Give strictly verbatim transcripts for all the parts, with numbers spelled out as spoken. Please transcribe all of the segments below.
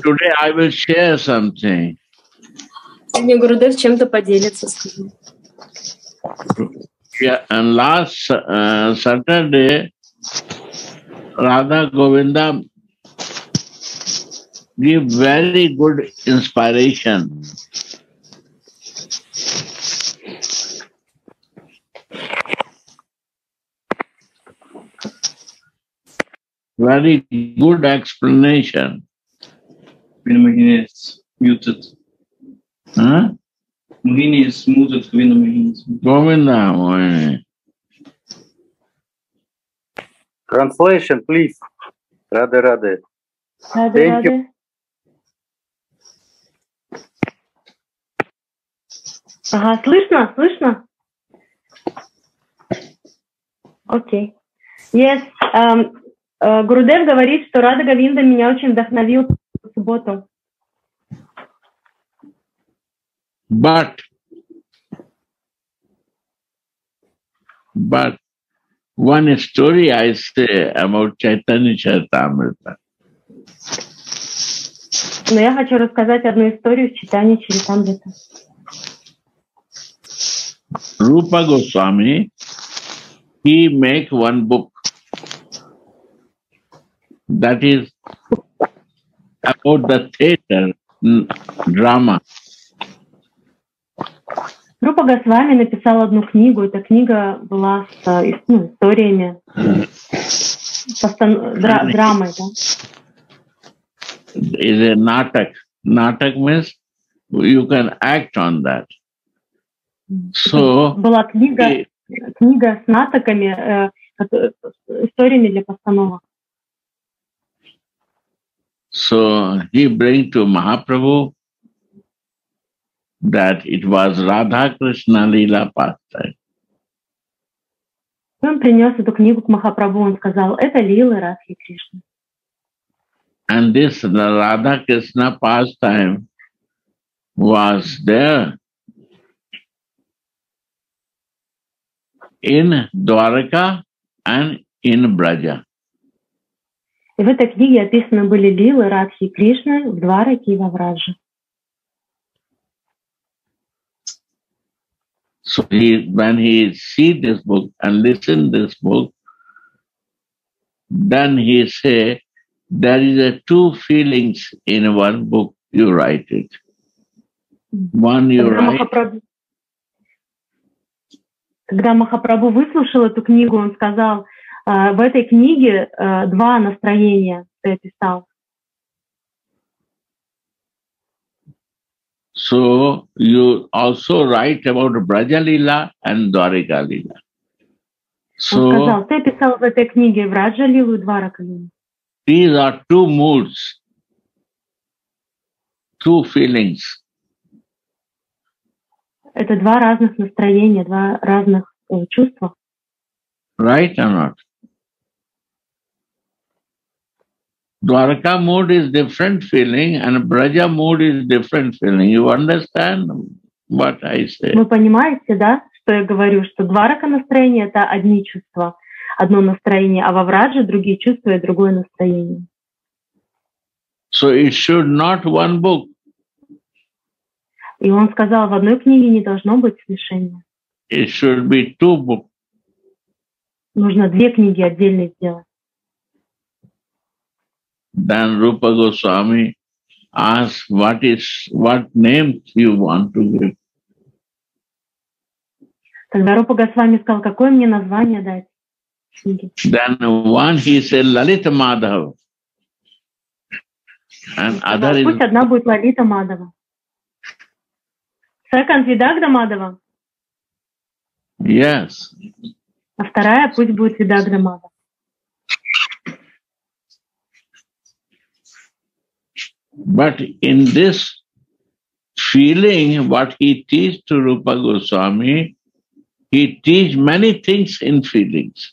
today I will share something. Сегодня Гурудев чем-то поделится с ним. Yeah, and last uh, Saturday, Radha Govinda give very good inspiration. Very good explanation. Vinamagini is muted. Huh? Mohini is muted. Vinamagini is muted. Govinda, Mohini. Translation, please. Radhe Radhe. Радhe, Thank you. Радhe. Ага, слышно? Слышно? Окей. Yes. Um, uh, Гурудев говорит, что Рада Говинда меня очень вдохновил в субботу. But, but one story I say about Chaitanya Charitamrita. Но я хочу рассказать одну историю из читания Чаритамрита. Rupa Goswami, he make one book that is about the theatre drama. Рупа Госвами написал одну книгу. Эта книга была с ну, историями, постан... дра... драмой. Да? Is a natak. Natak means you can act on that. So была книга, книга с натаками, э, историями для постановок. So he bring to Mahaprabhu that it was Radha Krishna Leela pastime. Он принес эту книгу к Махапрабху, он сказал, это Лилы Радхи Кришны. And this Radha Krishna pastime was there in Dwaraka and in Braja. И в этой книге описаны были Лилы Радхи Кришны в Двараке и во Врадже. So he, when he see this book and listen this book, then he say, there is a two feelings in one book, you write it. One you Когда write. Махапрабху, когда Махапрабху выслушал эту книгу, он сказал, в этой книге два настроения ты описал. So you also write about Braja Lila and Dwarika Lila. So Он сказал, ты описал в этой книге Враджа Лилу и Дварака Лилу. these are two moods, two feelings. Это два разных настроения, два разных э, чувства. Right or not? Dwaraka mood is different feeling and Braja mood is different feeling. You understand what I say? Вы понимаете, да, что я говорю, что Дварака настроение — это одни чувства, одно настроение, а во Врадже другие чувства и другое настроение. So it should not one book. И он сказал, в одной книге не должно быть смешения. It should be two books. Нужно две книги отдельно сделать. Then Rupa Goswami asked, what is, what name you want to give? Тогда Рупа Госвами сказал, какое мне название дать книге. Then one he said Lalita Madhav. And other is, Пусть одна будет Лалита Мадава. Second Видагда Мадава, yes. а вторая пусть будет Видагда Мадава. But in this feeling, what he teach to Rupa Goswami, he teach many things in feelings.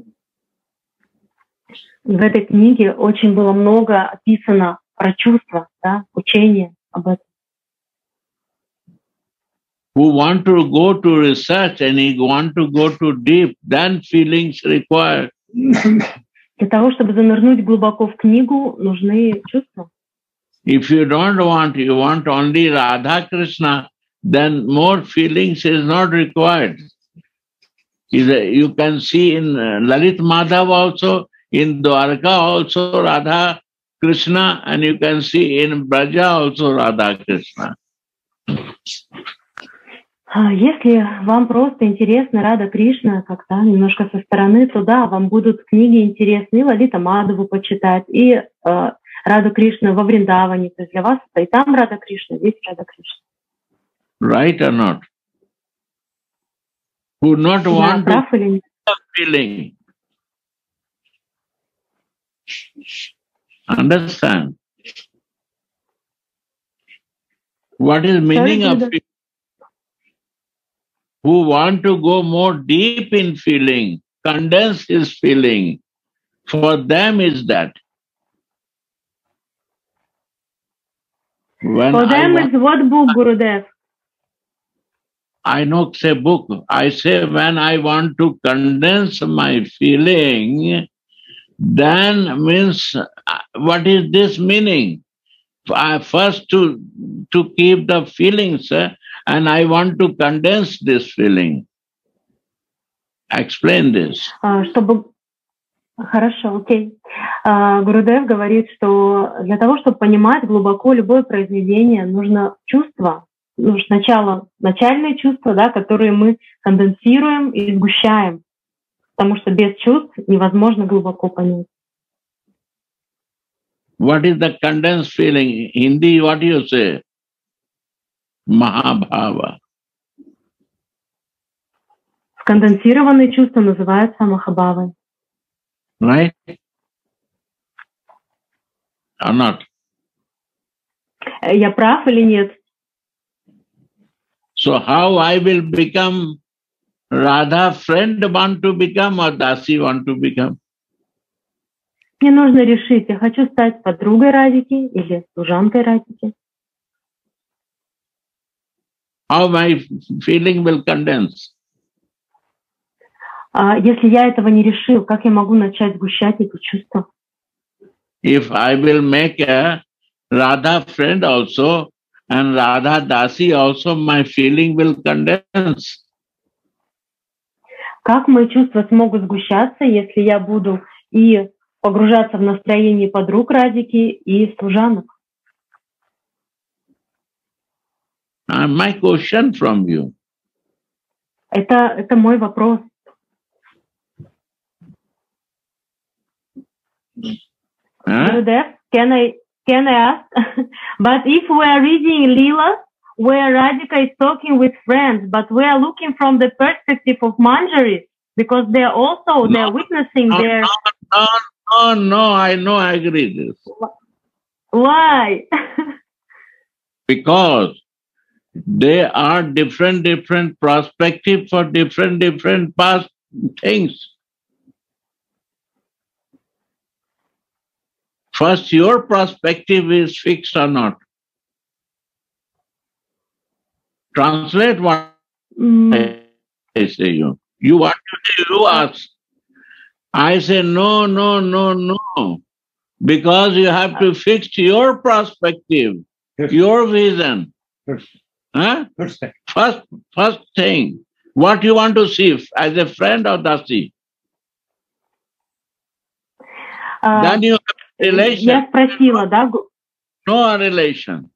В этой книге очень было много описано про чувства, да, учение об этом. Who want to go to research and he want to go to deep, then feelings required. Для того, чтобы занырнуть глубоко в книгу, нужны чувства. If you don't want, you want only Radha Krishna, then more feelings is not required. You can see in Lalit Madhav also, in Dwarka also Radha Krishna, and you can see in Braja also Radha Krishna. Если вам просто интересна Рада Кришна, как-то немножко со стороны, то да, вам будут книги интересны, и Лалита Мадхаву почитать, и э, Раду Кришну во Вриндаване. То есть для вас это и там Рада Кришна, здесь Рада Кришна. Right or not? Who not want да, to feel the feeling. Understand? What is meaning of feeling? Who want to go more deep in feeling, condense his feeling, for them is that. When for them is what book, Gurudev? I don't say book. I say when I want to condense my feeling, then means what is this meaning? I first to to keep the feelings, and I want to condense this feeling. Explain this. Чтобы... Хорошо, окей. Гурудев говорит, что для того, чтобы понимать глубоко любое произведение, нужно чувство, нужно сначала начальные чувства, да, которые мы конденсируем и сгущаем, потому что без чувств невозможно глубоко понять. What is the condensed feeling? In Hindi, what do you say? Mahabhava. Сконденсированные чувства называются Махабхавой. Right? Or not? Я прав или нет? So how I will become Radha friend want to become or Dasi want to become? Мне нужно решить, я хочу стать подругой Радики или служанкой Радики. How my feeling will condense? А если я этого не решил, как я могу начать сгущать эти чувства? If I will make a Radha friend also and Radha Dasi also, my feeling will condense. Как мои чувства смогут сгущаться, если я буду и погружаться в настроение подруг Радики и служанок? Uh, my question from you. Это, это мой вопрос. Gurudev, can I can I ask? But if we are reading Leela, where Radhika is talking with friends, but we are looking from the perspective of Manjari, because they are also No, they are witnessing no, their. no, no, no, I know, I agree with this. Why? Because they are different, different perspective for different, different past things. First, your perspective is fixed or not. Translate what Mm. I say you. You want to do, you ask. I say no, no, no, no. Because you have to fix your perspective, your vision. Huh? First, first thing, what you want to see as a friend or Dasi. А, Then you have a relation. Я спросила, да? Гу- No relation.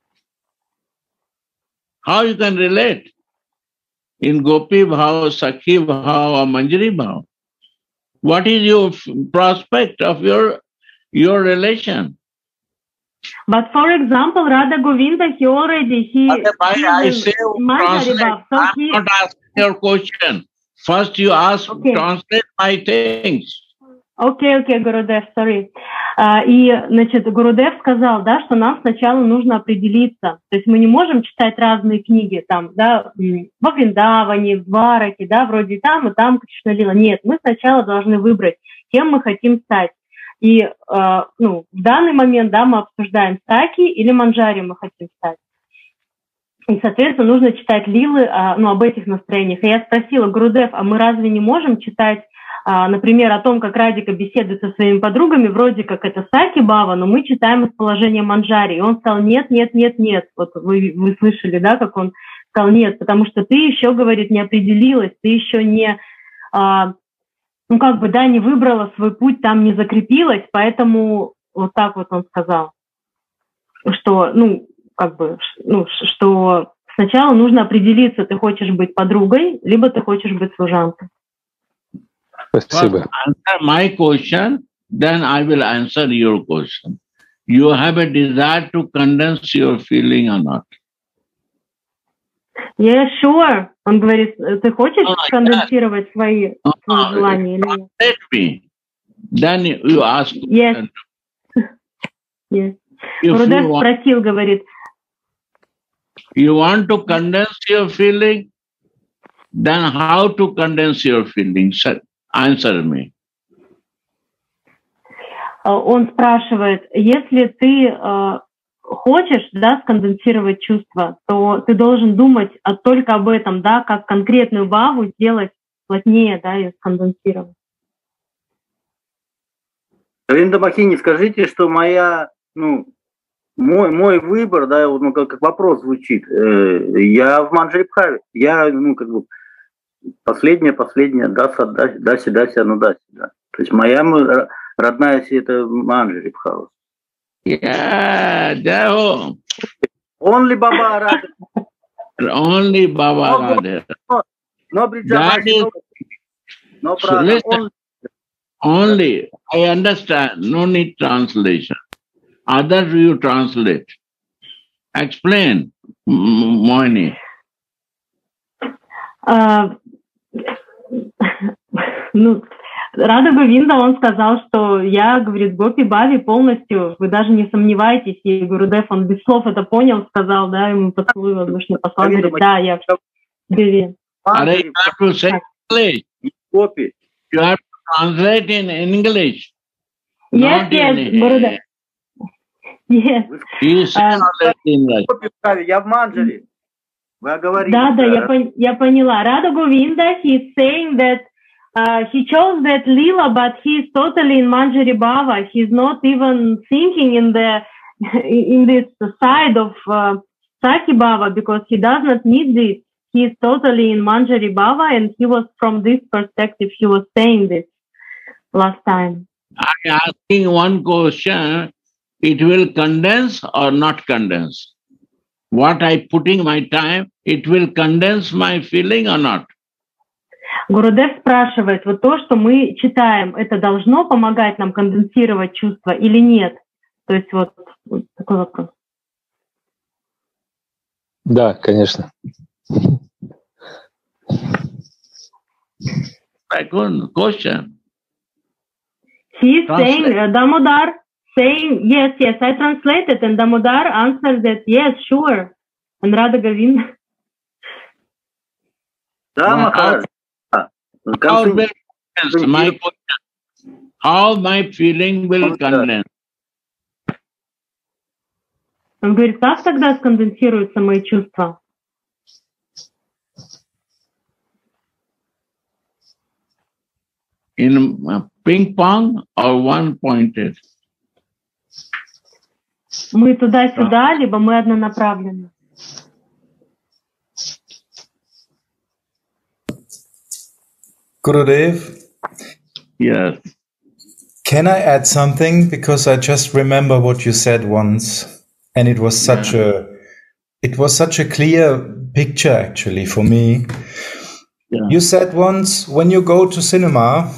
How you can relate? In Gopi Bhav, Sakhi Bhav or Manjari Bhav? What is your f- prospect of your, your relation? But for example, Radha Govinda, he already he. But I, he I is say in Manjari translate. Bhav, so I'm he. not asking your question. First you ask, Okay. translate my things. Окей, окей, Гурудев, sorry. А, и, значит, Гурудев сказал, да, что нам сначала нужно определиться. То есть мы не можем читать разные книги, там, да, м, во Вриндаване, в Двараке, да, вроде там и там Кришна Лила. Нет, мы сначала должны выбрать, кем мы хотим стать. И, а, ну, в данный момент, да, мы обсуждаем Саки или Манджари мы хотим стать. И, соответственно, нужно читать Лилы, а, ну, об этих настроениях. И я спросила, Гурудев, а мы разве не можем читать а, например, о том, как Радика беседует со своими подругами, вроде как это Саки Бава, но мы читаем из положения Манджари. И он сказал, нет, нет, нет, нет. Вот вы, вы слышали, да, как он сказал, нет, потому что ты еще, говорит, не определилась, ты еще не, а, ну как бы, да, не выбрала свой путь, там не закрепилась, поэтому вот так вот он сказал, что, ну, как бы, ну, что сначала нужно определиться, ты хочешь быть подругой, либо ты хочешь быть служанкой. Спасибо. Answer my question, then I will answer your question. You have a desire to condense your feeling or not? Yeah, sure. Он говорит, ты хочешь oh конденсировать God. свои, oh, свои желания или нет? Let me. Then you ask. Yes. Yes. Гурудев want, спросил, говорит. You want to condense your feeling? Then how to condense your feelings? Answer me. Он спрашивает, если ты э, хочешь, да, сконденсировать чувства, то ты должен думать а, только об этом, да, как конкретную баву сделать плотнее, да, и сконденсировать. Равинда Махини, скажите, что моя, ну, мой, мой выбор, да, ну, как, как вопрос звучит. Э, я в Манджари-Бхаве. Я, ну, как бы, последняя, последняя, даса, даси, даси, даси, ну, даси, да. То есть моя родная си это Манджари-Бхава. Yeah, да. Only Baba Radha. Only Baba Radha. No, no, that is, no problem. So listen, only, I understand, no need translation. Others you translate. Explain, Moini. Uh, ну, Рада Говинда, он сказал, что я, говорит, Гопи Бави полностью, вы даже не сомневаетесь, и Гурудев, он без слов это понял, сказал, да, ему поцелуй воздушный послал, говорит, да, я в Деве. You have to say English. Гопи. You have to translate in English. Yes, yes, Гурудев. Yes. He said in English. Я в Манджари. Вы говорите. Да, да, я, пон- я поняла. Рада Говинда, he's saying that Uh, he chose that lila, but he's totally in Manjari Bhava. He's not even thinking in the in this side of uh, Saki Bhava because he does not need this. He's totally in Manjari Bhava, and he was from this perspective. He was saying this last time. I'm asking one question: it will condense or not condense? What I putting my time, it will condense my feeling or not? Гурудев спрашивает, вот то, что мы читаем, это должно помогать нам конденсировать чувства или нет? То есть вот, вот такой вопрос. Да, конечно. Second question. He's saying, uh, Damodar saying, yes, yes, I translated, and Damodar answered that, yes, sure. And Rada Govinda. How, how, will condense my question? How my feeling will condense? Он говорит, как тогда сконденсируются мои чувства? In uh, ping pong or one pointed? Мы туда-сюда, либо мы однонаправлены. Gurudev? Yes. Can I add something? Because I just remember what you said once, and it was such yeah. a it was such a clear picture actually for me. Yeah. You said once, when you go to cinema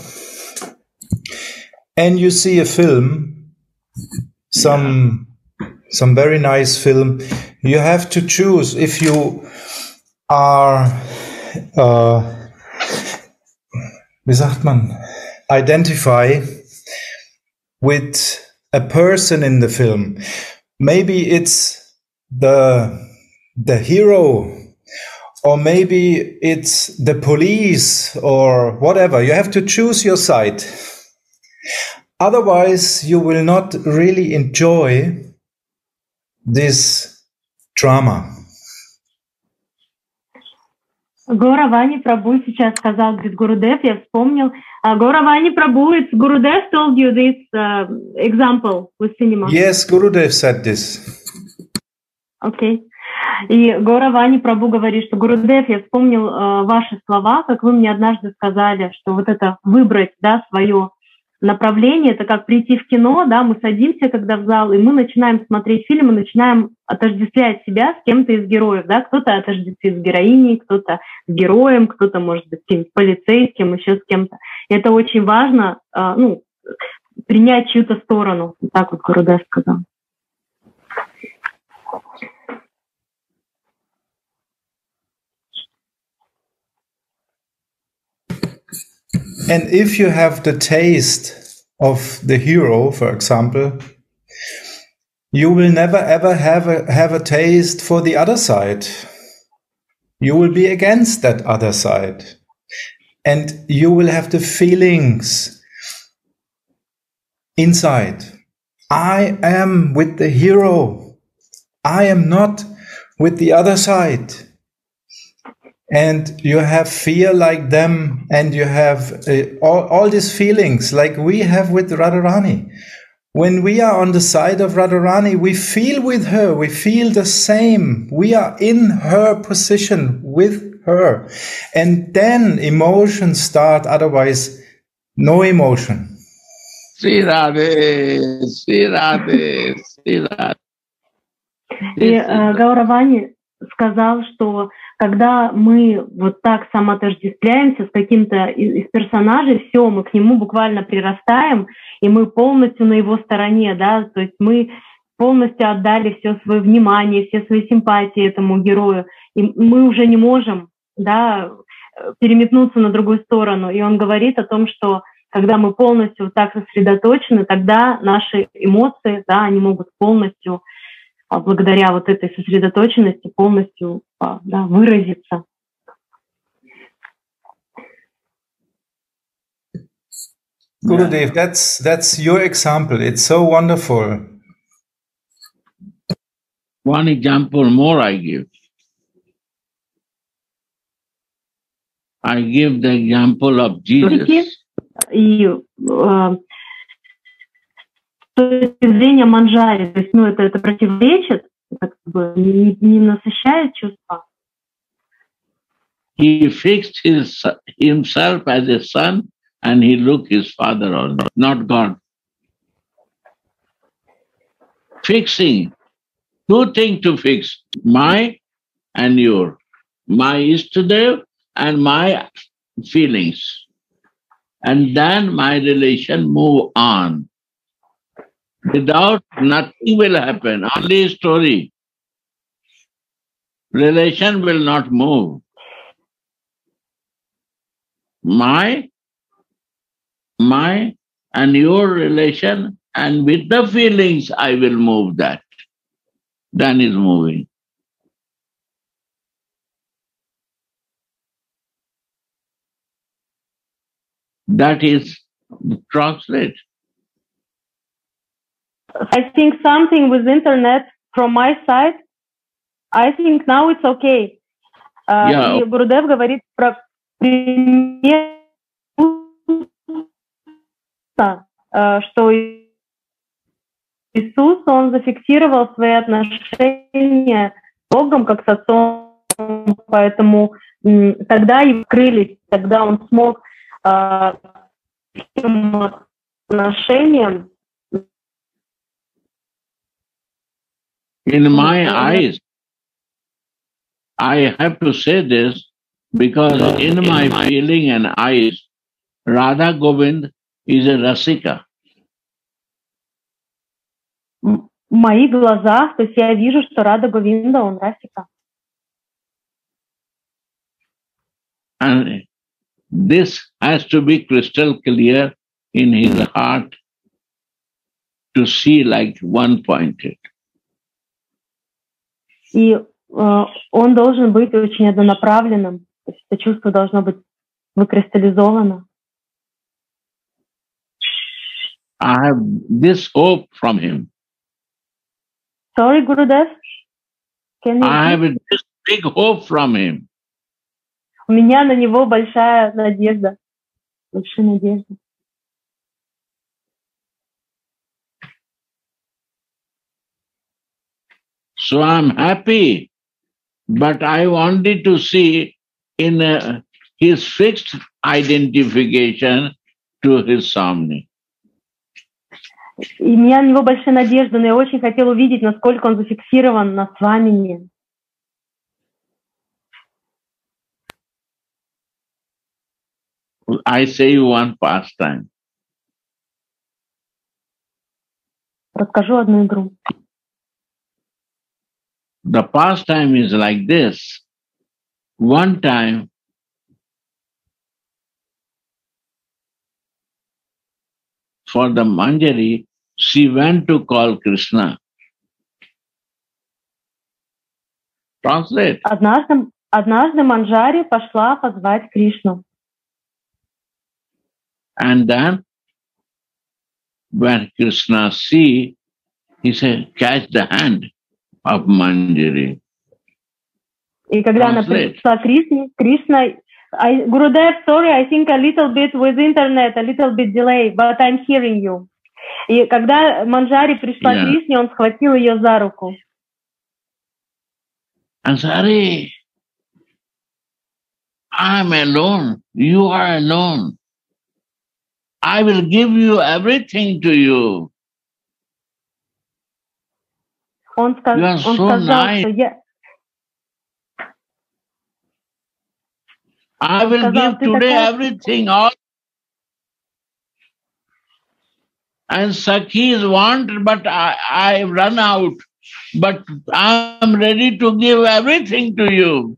and you see a film, some yeah. some very nice film, you have to choose if you are uh, wie sagt man, identify with a person in the film. Maybe it's the the hero, or maybe it's the police, or whatever. You have to choose your side. Otherwise, you will not really enjoy this drama. Горавани Прабhu сейчас сказал, говорит, Гурудев, я вспомнил. Uh, Горавани Прабhu, it's Gurudev told you this uh, example with cinema. Yes, Gurudev said this. Окей. Okay. И Горавани Прабhu говорит, что Гурудев, я вспомнил uh, ваши слова, как вы мне однажды сказали, что вот это выбрать, да, свое направление, это как прийти в кино, да, мы садимся когда в зал, и мы начинаем смотреть фильм, и начинаем отождествлять себя с кем-то из героев, да, кто-то отождествит с героиней, кто-то с героем, кто-то, может быть, с кем-то полицейским, еще с кем-то. И это очень важно, uh, ну, принять чью-то сторону, вот так вот Гурудев сказал. And if you have the taste of the hero, for example, you will never ever have a, have a taste for the other side. You will be against that other side. And you will have the feelings inside. I am with the hero. I am not with the other side. And you have fear like them, and you have uh, all, all these feelings like we have with Radharani. When we are on the side of Radharani, we feel with her, we feel the same. We are in her position with her. And then emotions start, otherwise no emotion. Sri Radhe, Sri Radhe, Sri Radhe. И uh, Гауравани сказал, что когда мы вот так самоотождествляемся с каким-то из персонажей, все, мы к нему буквально прирастаем, и мы полностью на его стороне, да, то есть мы полностью отдали все свое внимание, все свои симпатии этому герою, и мы уже не можем, да, переметнуться на другую сторону. И он говорит о том, что когда мы полностью вот так сосредоточены, тогда наши эмоции, да, они могут полностью, благодаря вот этой сосредоточенности, полностью, да, выразиться. Gurudev, that's that's your example. It's so wonderful. One example more I give. I give the example of Jesus. И э, с точки зрения манджари, то есть, ну, это, это противоречит, это как бы не, не насыщает чувства. He fixed his, himself as a son, and he looked his father or not, not God. Fixing, two things to fix, my and your, my Ishtadev and my feelings. And then my relation move on. Without, nothing will happen, only story. Relation will not move. My, my and your relation, and with the feelings I will move that. Then is moving. That is translate. I think something with internet from my side, I think now it's okay. Uh, Yeah. И Гурудев говорит про пример, uh, что Иисус, он зафиксировал свои отношения с Богом как с Отцом, поэтому м, тогда и открылись, тогда он смог uh, этим отношениям. In my eyes, I have to say this because in my feeling and eyes, Radha Govind is a Rasika. В моих глазах, то есть я вижу, что Рада Говинда, он Расика. And this has to be crystal clear in his heart to see like one-pointed. И э, он должен быть очень однонаправленным, то есть это чувство должно быть выкристаллизовано. I have this hope from him. Sorry, Gurudev? Can you I have repeat? this big hope from him. У У меня на него большая надежда. Большая надежда. So I'm happy, but I wanted to see in uh, his fixed identification to his Swami. И у меня на него большая надежда, но я очень хотела увидеть, насколько он зафиксирован на Свамине. I say you one pastime. Расскажу одну игру. The pastime is like this. One time, for the Manjari, she went to call Krishna. Translate. Однажды, однажды Манджари пошла позвать Кришну. And then, when Krishna see, he said, catch the hand of Manjari. И когда она пришла к Кришне, Кришна, I, Gurudev, sorry, I think a little bit with internet, a little bit delay, but I'm hearing you. И когда Манджари пришла Yeah. к Кришне, он схватил ее за руку. Ansari, I'm alone. You are alone. I will give you everything to you. Он, сказ, You are он so сказал, nice. что я... I Он will сказал, give ты today такая... everything, all. And Sakhis want, but I, I run out. But I'm ready to give everything to you.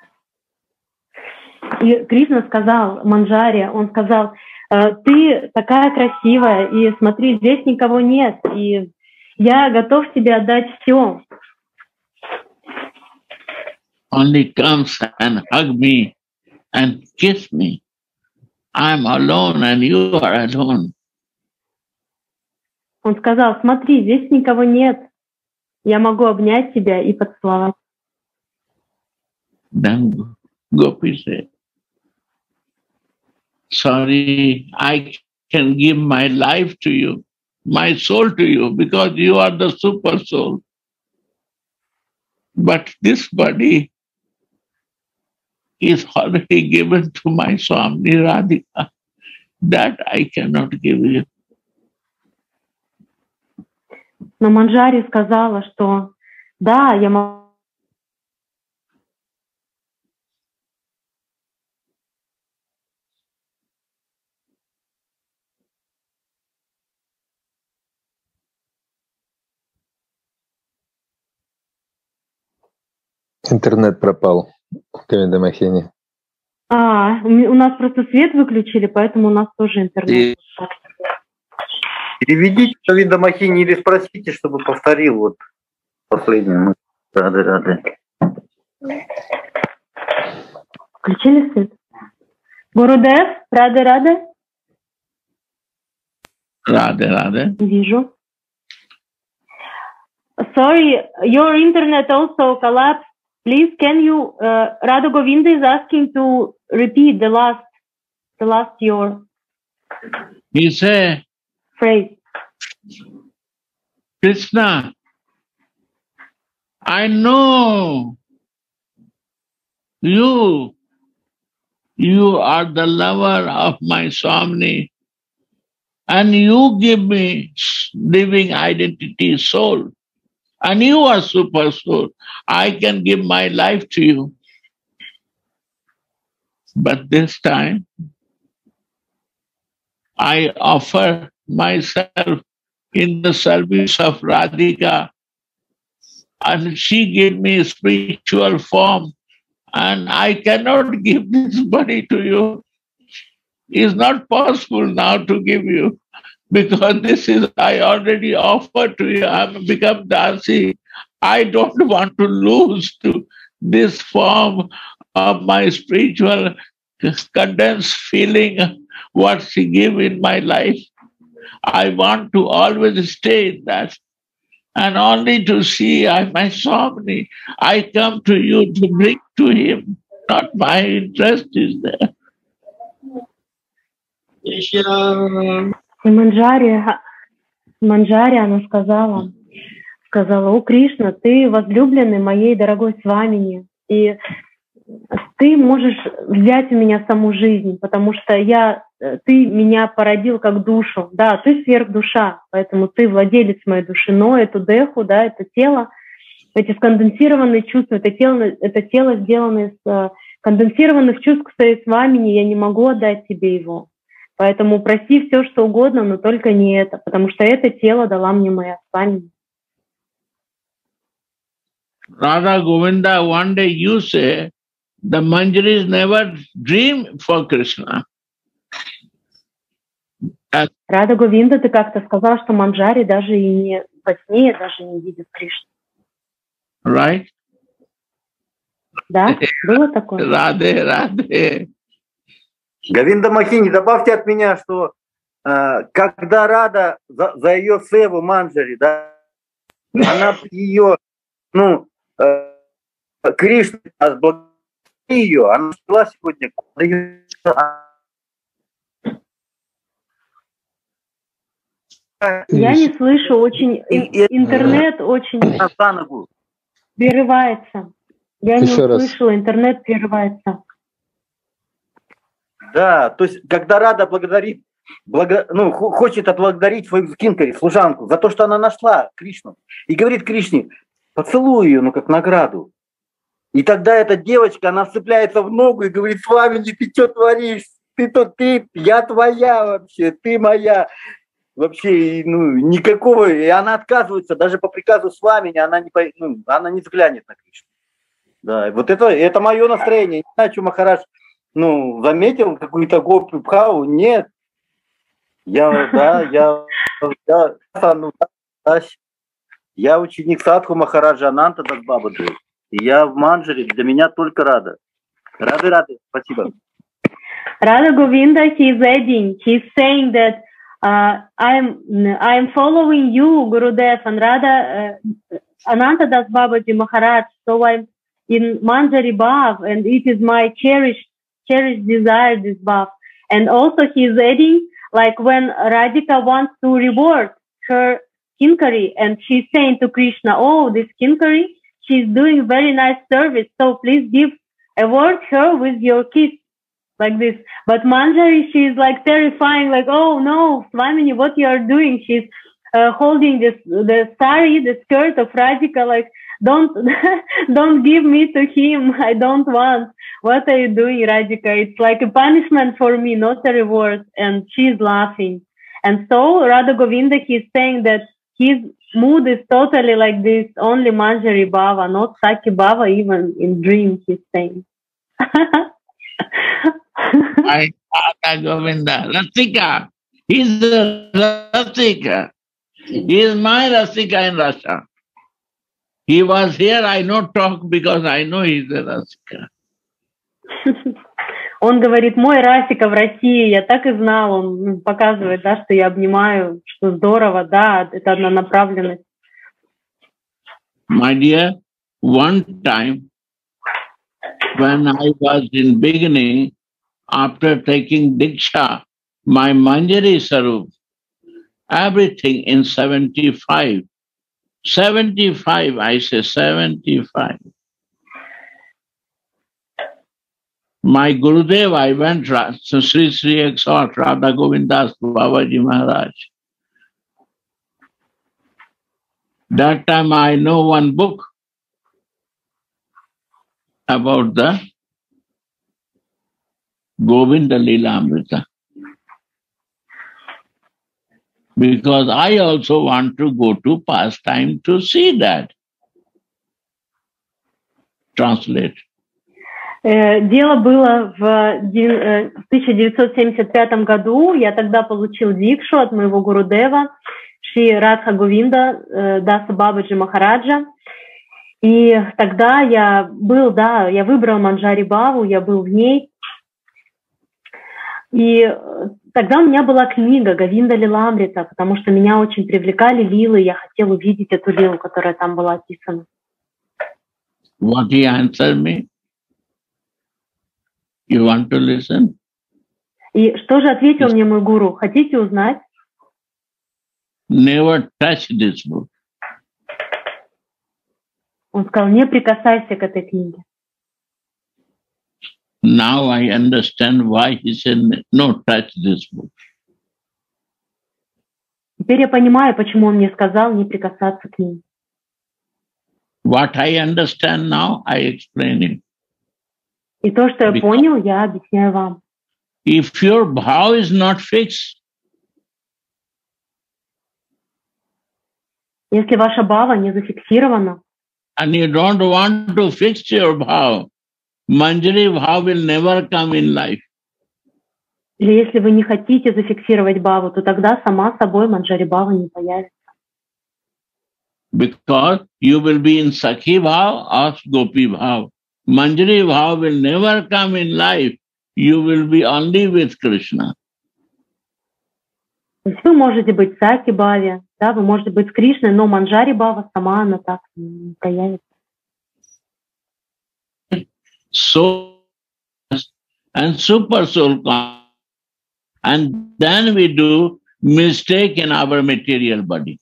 И Кришна сказал Манджаре, он сказал, «Э, ты такая красивая, и смотри, здесь никого нет, и я готов тебе отдать все. Only comes and hug me and kiss me. I'm alone and you are alone. Он сказал, смотри, здесь никого нет, я могу обнять тебя и поцеловать. Then Gopi said, sorry, I can give my life to you, my soul to you, because you are the super soul. But this body is already given to my Swami Radhika. That I cannot give you. Но Манджари сказала, что да, я могу. Интернет пропал в Говинда Махине. А, у ме- у нас просто свет выключили, поэтому у нас тоже интернет. Переведите Говинда Махини или спросите, чтобы повторил вот последнюю. Рады, рады. Включили свет? Гурудев, рады, рады? Radhe, Radhe. Вижу. Sorry, your internet also collapsed. Please, can you, uh, Radha Govinda is asking to repeat the last, the last your He said, phrase. Krishna, I know you. You are the lover of my Swami. And you give me living identity, soul. And you are super soul. I can give my life to you. But this time, I offer myself in the service of Radhika. And she gave me a spiritual form. And I cannot give this body to you. It's not possible now to give you. Because this is, I already offered to you. I've become Dasi. I don't want to lose to this form of my spiritual condensed feeling, what she gave in my life. I want to always stay in that. And only to see I, my Swami, I come to you to bring to him Not my interest is there. Манджари, Манджари, она сказала, сказала: «О, Кришна, ты возлюбленный моей дорогой Свамини, и ты можешь взять у меня саму жизнь, потому что я, ты меня породил как душу, да, ты сверхдуша, поэтому ты владелец моей души, но эту деху, да, это тело, эти сконденсированные чувства, это тело, это тело сделано из конденсированных чувств к своей Свамини, я не могу отдать тебе его. Поэтому проси все, что угодно, но только не это, потому что это тело дала мне моя Свамини». Radha Govinda, one day you say, the Manjaris never dream for Krishna. Рада Говинда, ты как-то сказал, что Манджари даже и не во сне даже не видит Кришну. Right? Да, было такое? Радhe, Радhe. Говинда Махини, добавьте от меня, что э, когда Рада за, за ее севу Манджари, да, она ее, ну, э, Кришна благодарит ее, она была сегодня. Я не слышу, очень интернет очень прерывается. Я не услышала, интернет прерывается. Да, то есть, когда Рада благодарит, благо, ну, хочет отблагодарить свою кинкари, служанку, за то, что она нашла Кришну, и говорит Кришне: поцелуй ее, ну, как награду. И тогда эта девочка, она вцепляется в ногу и говорит: Свамини, ты что творишь? Ты то ты, я твоя вообще, ты моя. Вообще, ну, никакого, и она отказывается, даже по приказу Свамини, она не, ну, она не взглянет на Кришну. Да, вот это, это мое настроение. Не знаю, что Махарадж, ну, заметил какую-то гопи бхаву? Нет. Я, да, я, я, ну, да, я ученик Садху Махараджа Ананта Дасбабаджи. И я в Манджаре, для меня только Рада. Рады, рады, спасибо. Рада Говинда, he's adding, he's saying that uh, I'm, I'm following you, Gurudev, and Radha, uh, Ananta Das Babaji Maharaj, so I'm in Manjari Bhav, and it is my cherished cherished desire, this Bhav. And also he's adding, like when Radhika wants to reward her kinkari, and she's saying to Krishna, oh, this kinkari, she's doing very nice service, so please give award her with your kiss, like this. But Manjari, she's like terrifying, like, oh no, Swamini, what you are doing? She's uh, holding this the sari, the skirt of Radhika, like, don't don't give me to him, I don't want. What are you doing, Radhika? It's like a punishment for me, not a reward. And she's laughing. And so Radha Govinda, he's saying that his mood is totally like this, only Manjari Bhava, not Saki Bhava, even in dream, he's saying. My Radha Govinda, Rasika, he's the Rasika. He is my Rasika in Russia. He was here, I not talk because I know he's a Rasika. Он говорит, мой Расика в России, я так и знал, он показывает, да, что я обнимаю, что здорово, да, это однонаправленность. My dear, one time when I was in beginning, after taking Diksha, my Manjari Sarup, everything in seventy-five, seventy-five, I say seventy-five. My Gurudev, I went to Sri Sri exhort Radha Govindas Babaji Maharaj. That time I know one book about the Govinda Lila Amrita. Because I also want to go to pastime to see that. Translate. Дело было в тысяча девятьсот семьдесят пятом году. Я тогда получил дикшу от моего Гурудева, Шри Радха Говинда Даса Бабаджи Махараджа. И тогда я был, да, я выбрал Манджари Бхаву, я был в ней. И тогда у меня была книга Говинда Лиламрита, потому что меня очень привлекали лилы, я хотел увидеть эту лилу, которая там была описана. What he answered me? You want to listen? И что же ответил мне мой гуру? Хотите узнать? Never touch this book. Он сказал, не прикасайся к этой книге. Now I understand why he said, no, touch this book. Теперь я понимаю, почему он мне сказал не прикасаться к ней. What I understand now, I explain it. И то, что я Because понял, я объясняю вам. if your bhav is not fixed, Если ваша бхава не зафиксирована, and you don't want to fix your bhav, Manjari bhav will never come in life. или если вы не хотите зафиксировать бхаву, то тогда сама собой манджари бхава не появится. Because you will be in Sakhi bhav or Gopi bhav. Manjari bhav will never come in life. You will be only with Krishna. То есть вы можете быть в саки бхаве, да, вы можете быть с Кришной, но манджари бхава сама она так не появится. So, and super soul comes, and then we do mistake in our material body.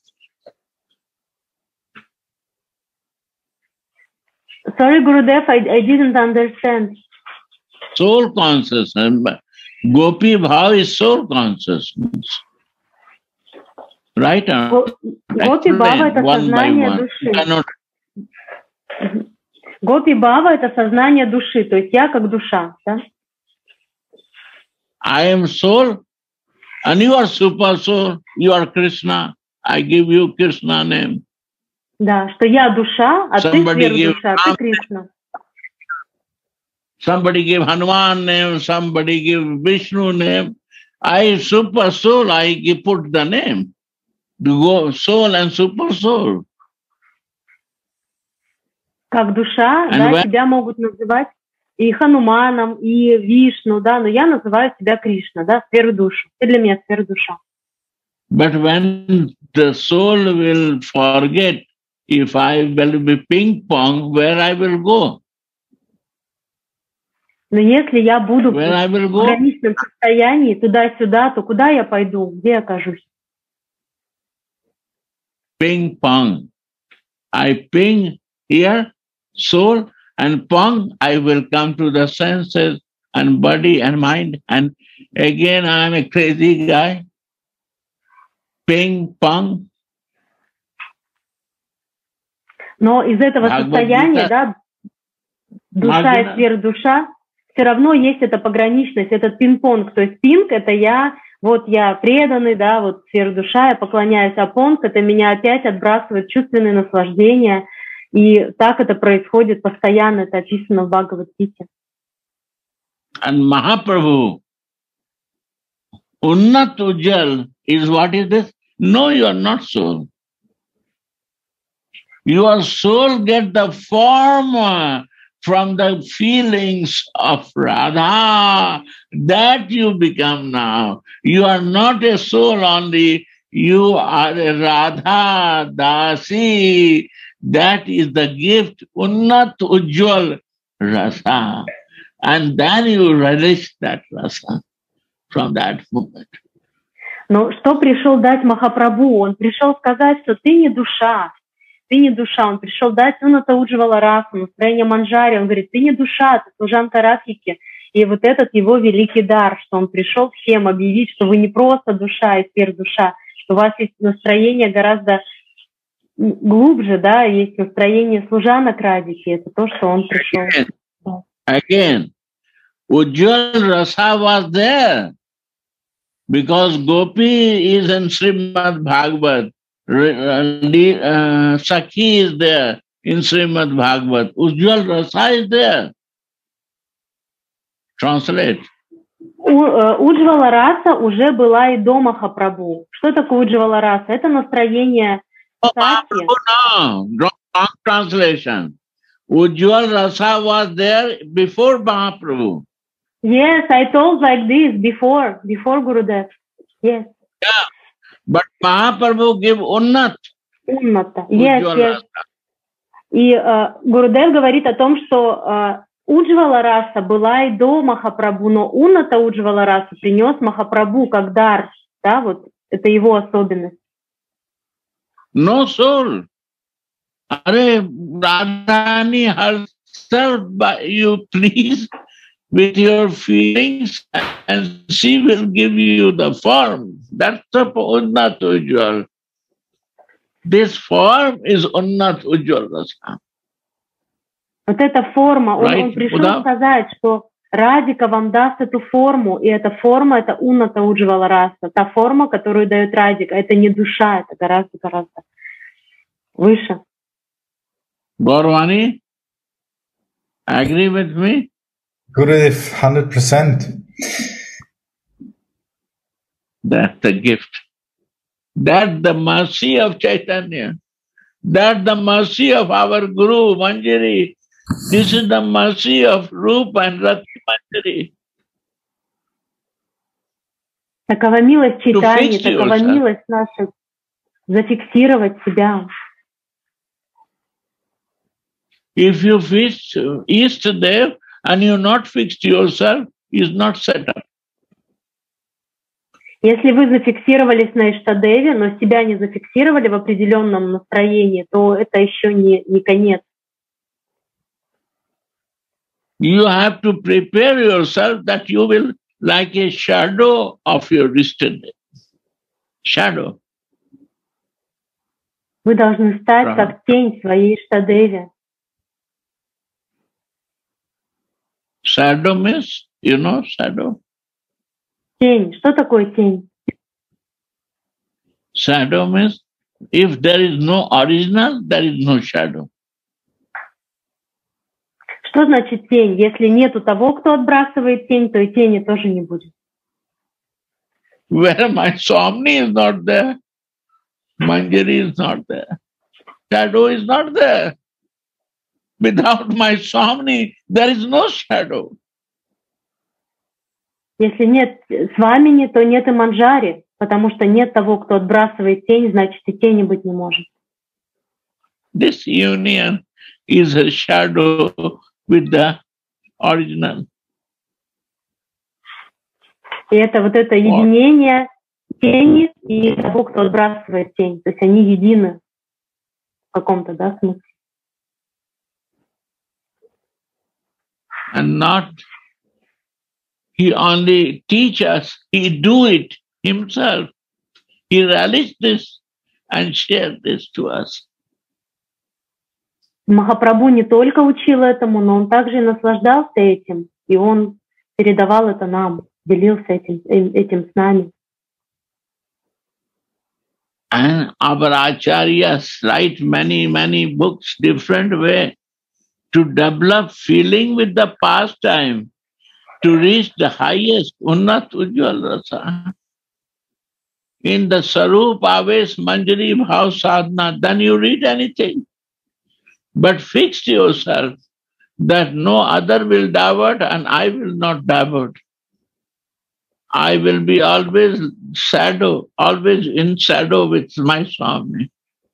Sorry, Gurudev, I, I didn't understand. Soul consciousness. Gopi bhav is soul consciousness. Right? Гопи бхава это сознание души. Cannot... Гопи бхава это сознание души, то есть я как душа, да? I am soul, and you are super soul. You are Krishna. I give you Krishna name. Да, что я душа, а Somebody ты сверхдуша, а ты Кришна. Somebody give Hanuman name, somebody give Vishnu name. I super soul, I give, put the name. Go soul and super soul. Как душа, And да, when... тебя могут называть и Хануманом, и Вишну, да, но я называю тебя Кришна, да, сверхдушу. Ты для меня сверхдуша. But when the soul will forget, if I will be ping pong, where I will go? Но если я буду в Where I will go? граничном состоянии туда-сюда, то куда я пойду, где я окажусь? Ping pong. I ping here, soul, and pong, I will come to the senses and body and mind. And again, I am a crazy guy. Ping pong. Но из этого состояния, да, душа и сверхдуша, все равно есть эта пограничность, этот пинг-понг. То есть пинг — это я, вот я преданный, да, вот сверхдуша, я поклоняюсь, а понг — это меня опять отбрасывает чувственные наслаждения. И так это происходит постоянно, это описано в Бхагавад-гите. And Mahaprabhu, Unnat Ujjal is what is this? No, you are not soul. Your soul get the form uh, from the feelings of Radha. That you become now. You are not a soul only. You are a Radha Dasi. That is the gift, Unnat Ujjwal Rasa. And then you relish that rasa from that moment. Но что пришел дать Махапрабху? Он пришел сказать, что ты не душа, ты не душа. Он пришел дать Унната Уджвала расу, настроение манджари. Он говорит, ты не душа, ты служанка Радхики. И вот этот его великий дар, что он пришел всем объявить, что вы не просто душа и сверхдуша, что у вас есть настроение гораздо глубже, да, есть настроение служанок Радхики. Это то, что он пришел. Again, again Ujjwal Rasa was there. Because Gopi is in Srimad Bhagavat, uh, Sakhi is there in Srimad Bhagavat, Ujjwal Rasa is there. Translate. Уджвала раса уже была и до Махапрабху. Что такое Уджвала раса? Это настроение Сати. Oh, no, wrong translation. Ujjwal Rasa was there before Mahaprabhu. Yes, I told like this before, before Gurudev. Yes. Yeah, but Mahaprabhu gave Unnat. Унната. Yes, yes. И uh, Гурудев говорит о том, что uh, Уджвала раса была и до Махапрабху, но Унната Уджвала раса принес Махапрабху как дар, да, вот это его особенность. No soul. Are Radharani herself, but you please with your feelings, and she will give you the form. That's the Unnat Ujjwal. This form is Unnat Ujjwal Rasa. Вот эта форма, он, Right. он пришел Куда? сказать, что Радика вам даст эту форму, и эта форма — это Унната Уджвала раса, та форма, которую дает Радика. Это не душа, это гораздо-гораздо выше. Gaurvani, agree with me? Gurudev, one hundred percent. That's the gift. That's the mercy of Chaitanya. That's the mercy of our Guru, Manjari. This is the mercy of Rupa and Rati Manjari. Такова милость читания, fix такова yourself. милость наша зафиксировать себя. If you fix East there and you not fixed yourself, is not set up. Если вы зафиксировались на Иштадеве, но себя не зафиксировали в определенном настроении, то это еще не, не конец. You have to prepare yourself that you will like a shadow of your yesterday. Shadow. Вы должны стать Правильно. как тень своей Иштадеве. Shadow means, you know, shadow. Тень. Что такое тень? Shadow means if there is no original, there is no shadow. Что значит тень? Если нету того, кто отбрасывает тень, то и тени тоже не будет. Where my Swami is not there, Manjari is not there, shadow is not there. Without my Swami, there is no shadow. Если нет Свамини, то нет и Манджари, потому что нет того, кто отбрасывает тень, значит и тени быть не может. This union is a shadow with the original. И это вот это единение тени и того, кто отбрасывает тень. То есть они едины в каком-то, да, смысле. And not he only teach us, he do it himself. He relish this and share this to us. Махапрабху не только учил этому, но он также и наслаждался этим, и он передавал это нам, делился этим, этим с нами. And our acharyas write many, many books different way to develop feeling with the past time, to reach the highest Unnat Ujjwal Rasa. In the Sarup Aves Manjari Bhav Sadhana, then you read anything. But fix yourself that no other will divert and I will not divert. I will be always shadow, always in shadow with my Swami.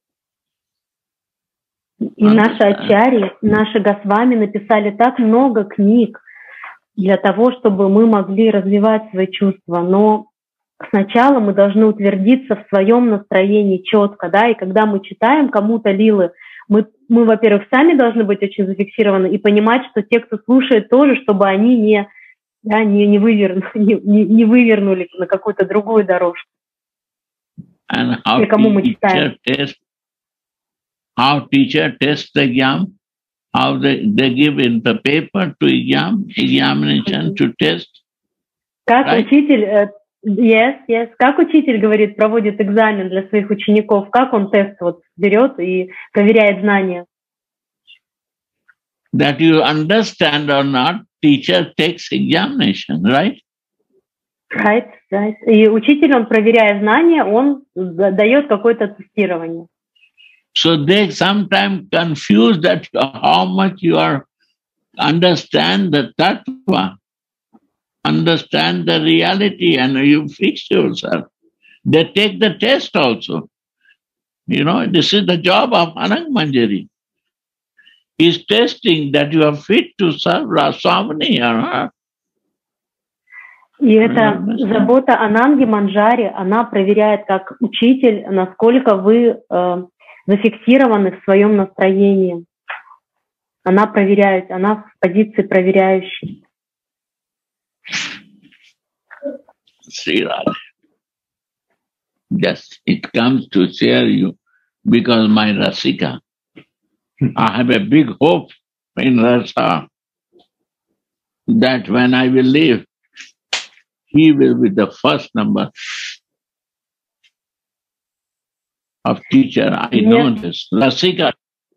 И наши ачарьи, наши Госвами написали так много книг для того, чтобы мы могли развивать свои чувства. Но сначала мы должны утвердиться в своем настроении четко, да, и когда мы читаем кому-то лилы, мы, мы, во-первых, сами должны быть очень зафиксированы и понимать, что те, кто слушает, тоже, чтобы они не, да, не, не, вывернули, не, не вывернули на какую-то другую дорожку. And кому мы читаем. Test, how teacher tests the exam, how they, they give in the paper to exam, examination to test. Как right? учитель, yes, yes, как учитель, говорит, проводит экзамен для своих учеников, как он тест вот берет и проверяет знания. That you understand or not, teacher takes examination, right? Right, right. И учитель, он, проверяя знания, он дает какое-то тестирование. So they sometimes confuse that how much you are understand the tattva, understand the reality, and you fix yourself. They take the test also. You know, this is the job of Anang Manjari. He's testing that you are fit to serve Raswamini or not. И эта забота о Нанге Манджаре, она проверяет как учитель, насколько вы э, зафиксированы в своем настроении. Она проверяет, она в позиции проверяющей. Sri Radha. Just it comes to share you because my Rasika. I have a big hope in Rasa that when I will leave, he will be the first number of teacher. I Yes. know this. Rasika,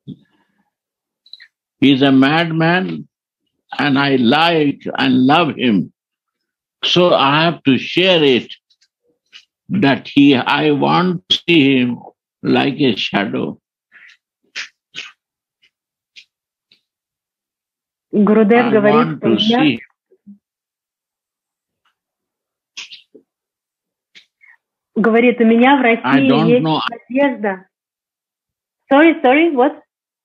he's a madman and I like and love him. So I have to share it that he, I want to see him like a shadow. Гурудев I говорит, want что у to меня, see. говорит, у меня в I России don't есть know. надежда. Sorry, sorry, what?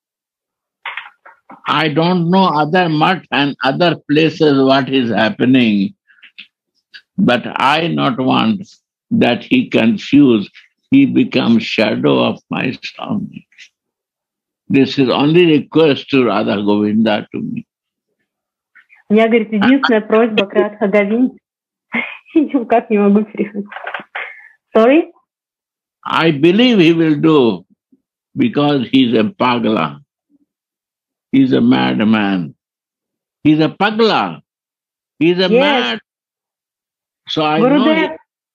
I don't know other much and other places what is happening, but I not want that he confuse. He becomes shadow of my Swami. This is only request to Radha Govinda to me. У меня, говорит, единственная просьба к Радха Говинде. Никак не могу перевести. Sorry? I believe he will do because he's a pagla. He's a madman. He's a pagla. He's a Yes. mad. So I know Gurudev, he,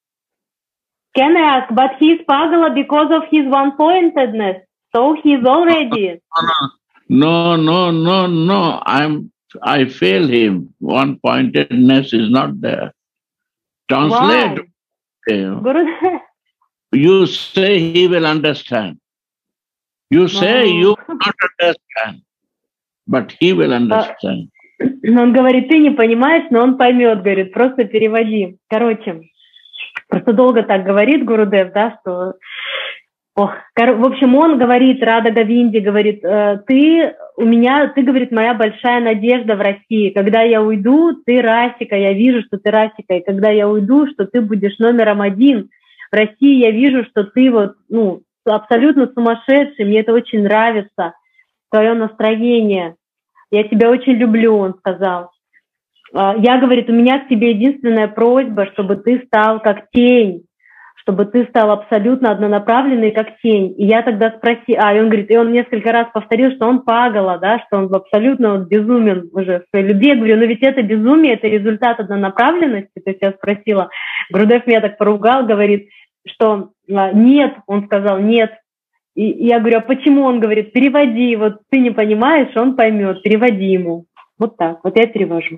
can I ask, but he's Pagala because of his one-pointedness. So he's already... no, no, no, no. I'm I fail him. One pointedness is not there. Translate. him. Gurudev, You say he will understand. You say No. you will not understand, but he will understand. он говорит, ты не понимаешь, но он поймет, говорит, просто переводи. Короче, просто долго так говорит Гурудев, да, что... Ох, кор... В общем, он говорит, Рада Говинде говорит, э, ты у меня, ты, говорит, моя большая надежда в России. Когда я уйду, ты Расика, я вижу, что ты Расика. И когда я уйду, что ты будешь номером один. В России я вижу, что ты вот, ну, абсолютно сумасшедший, мне это очень нравится, твое настроение. Я тебя очень люблю, он сказал. Я, говорит, у меня к тебе единственная просьба, чтобы ты стал как тень, чтобы ты стал абсолютно однонаправленный, как тень. И я тогда спросила, а, и он говорит, и он несколько раз повторил, что он пагала, да, что он абсолютно вот безумен уже в своей любви. Я говорю, ну ведь это безумие, это результат однонаправленности. То есть я спросила, Гурудев меня так поругал, говорит, что нет, он сказал, нет. И я говорю, а почему? Он говорит, переводи, вот ты не понимаешь, он поймет, переводи ему. Вот так, вот я перевожу.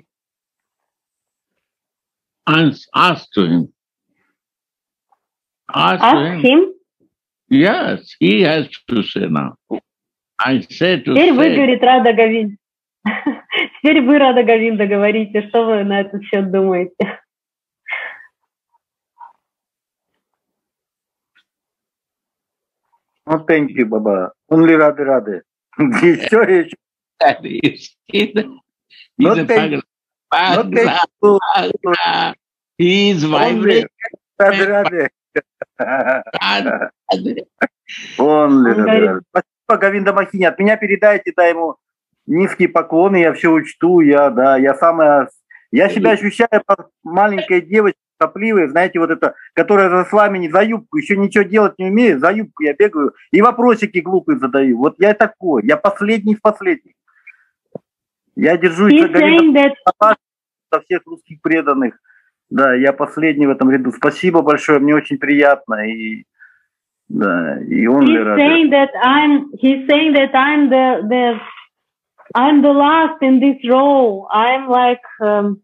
Ask to him. Ask, Ask to him. him? Yes, he has to say now. I say to Теперь вы, say. говорит, Рада Говинда. Теперь вы, Рада Говинда, говорите, что вы на этот счет думаете. Ну, thank you, Баба. Only рады, рады. Еще, еще. That is, he's a, he's Not a thank pagla. Not thank you. Pagla. He is Only vibrating. рады, рады. Pagla. Only Он рады, говорит- рады. Спасибо, Говинда Махини. От меня передайте, да, ему низкие поклоны, я все учту, я, да, я самая... Я себя ощущаю как маленькая девочка, сопливая, знаете, вот это, которая за Свамини за юбку, еще ничего делать не умею, за юбку я бегаю и вопросики глупые задаю. Вот я такой, я последний из последних. Я держусь He's за Говинда saying that со всех русских преданных. Да, я последний в этом ряду. Спасибо большое, мне очень приятно. И, да, и он ли he's рад. saying that I'm he's saying that I'm the the I'm the last in this row. I'm like um,